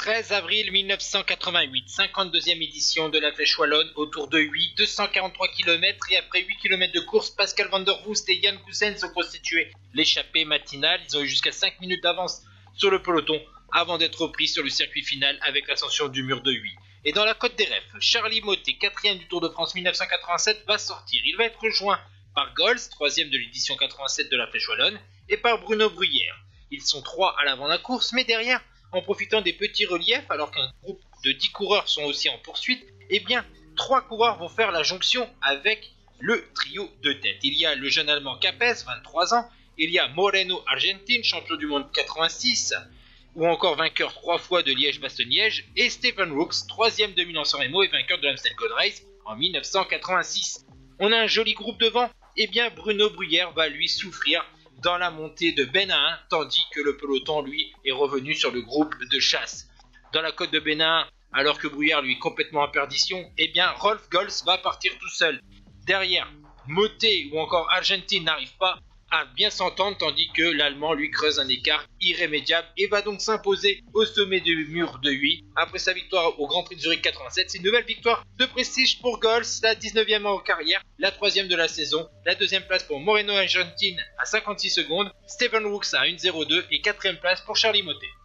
13 avril 1988, 52e édition de la Flèche Wallonne, autour de 8, 243 km et après 8 km de course, Pascal Van der Woest et Jan Goossens ont constitué l'échappée matinale. Ils ont eu jusqu'à 5 minutes d'avance sur le peloton avant d'être repris sur le circuit final avec l'ascension du mur de Huy. Et dans la Côte des Refs, Charly Mottet, 4e du Tour de France 1987, va sortir. Il va être rejoint par Gols, 3e de l'édition 87 de la Flèche Wallonne, et par Bruno Bruyère. Ils sont 3 à l'avant de la course, mais derrière, en profitant des petits reliefs, alors qu'un groupe de 10 coureurs sont aussi en poursuite, eh bien, 3 coureurs vont faire la jonction avec le trio de tête. Il y a le jeune allemand Capes, 23 ans, il y a Moreno Argentin, champion du monde 86, ou encore vainqueur 3 fois de Liège-Bastogne-Liège, et Stephen Brooks, 3e de Milan-San Remo et vainqueur de l'Amstel Gold Race en 1986. On a un joli groupe devant, et bien Bruno Bruyère va lui souffrir dans la montée de Benahin, tandis que le peloton, lui, est revenu sur le groupe de chasse. Dans la côte de Benahin, alors que Bruyère, lui, est complètement en perdition, eh bien, Rolf Gols va partir tout seul. Derrière, Mottet ou encore Argentin n'arrivent pas à bien s'entendre, tandis que l'Allemand, lui, creuse un écart irrémédiable et va donc s'imposer au sommet du mur de Huy. Après sa victoire au Grand Prix de Zurich 87, c'est une nouvelle victoire de prestige pour Gols, la 19e en carrière, la 3e de la saison, la 2e place pour Moreno Argentin à 56 secondes, Stephen Brooks à 1,02 et 4e place pour Charly Mottet.